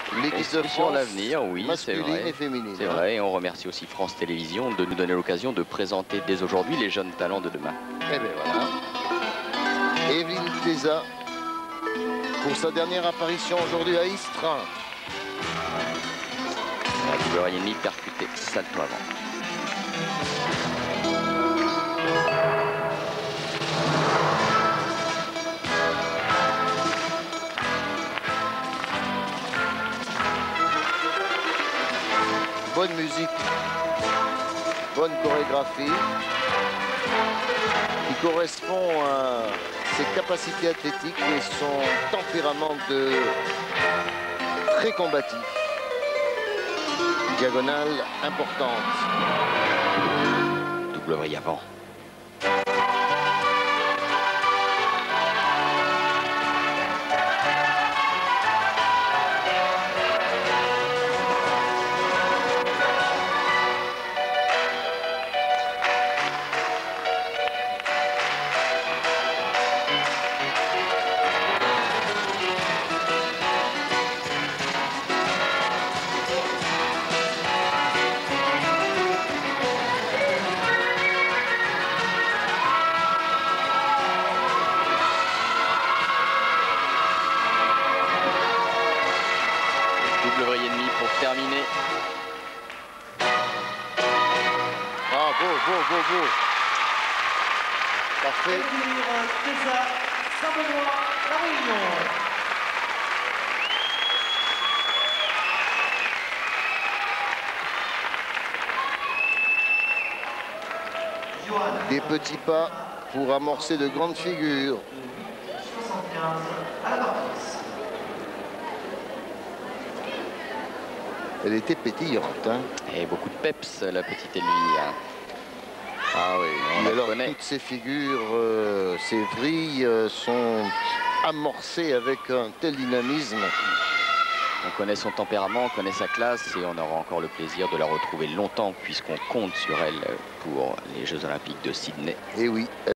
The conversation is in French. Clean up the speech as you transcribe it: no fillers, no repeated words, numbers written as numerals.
l'équipe de France, l'avenir, oui, c'est masculine vrai. et féminine. C'est vrai, et on remercie aussi France Télévisions de nous donner l'occasion de présenter dès aujourd'hui les jeunes talents de demain. Et bien voilà. Evelyne Teza, pour sa dernière apparition aujourd'hui à Istres. La double oreille et demie percutée, salto avant. Bonne musique, bonne chorégraphie, qui correspond à ses capacités athlétiques et son tempérament de très combatif. Diagonale importante. Double oreille avant. Double oreille et demie pour terminer. Ah, beau. Parfait. Teza, Saint-Benoît, La Réunion. Des petits pas pour amorcer de grandes figures. 75 à la Marquise. Elle était pétillante. Hein. Et beaucoup de peps, la petite Elvire. Ah oui, on Et la alors, connaît. toutes ces figures, ces vrilles sont amorcées avec un tel dynamisme. On connaît son tempérament, on connaît sa classe et on aura encore le plaisir de la retrouver longtemps puisqu'on compte sur elle pour les Jeux Olympiques de Sydney. Et oui.